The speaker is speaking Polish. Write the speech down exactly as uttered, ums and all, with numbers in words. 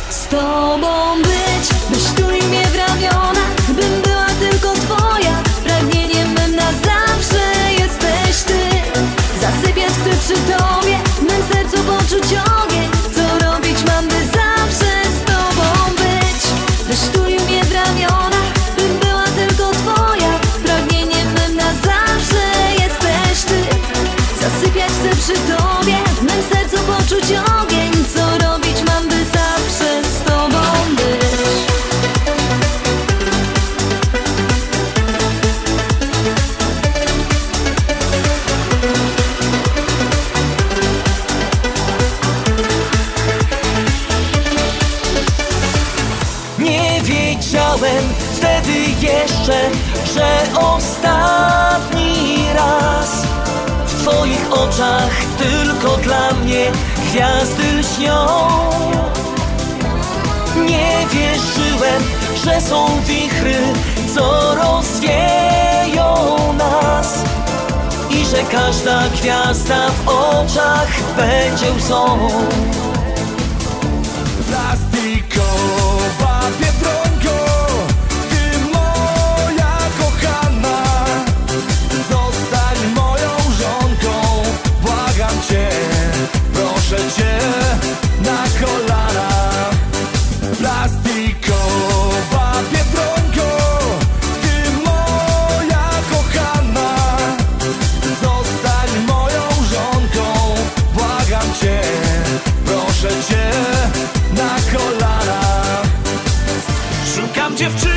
z tobą być, byś tulił mnie w ramiona, bym była tylko twoja. Pragnieniem mym na zawsze jesteś ty. Zasypiać chcę przy tobie, w mym sercu poczuć ogień. Co robić mam, by zawsze z tobą być, byś tulił mnie w ramiona, bym była tylko twoja. Pragnieniem mym na zawsze jesteś ty. Zasypiać chcę przy tobie, w mym sercu poczuć ogień. Co robić mam, by zawsze z tobą być. Nie wiedziałem wtedy jeszcze, że ostatni raz w twoich oczach tylko dla mnie gwiazdy lśnią. Nie wierzyłem, że są wichry, co rozwieją nas i że każda gwiazda w oczach będzie łzą. Plastikowa Biedronko, ty moja kochana, zostań moją żonką. Błagam cię, proszę cię, na kolanach. Plastikowa Biedronko, ty moja kochana, zostań moją żonką. Błagam cię, proszę cię, na kolanach. Szukam dziewczyny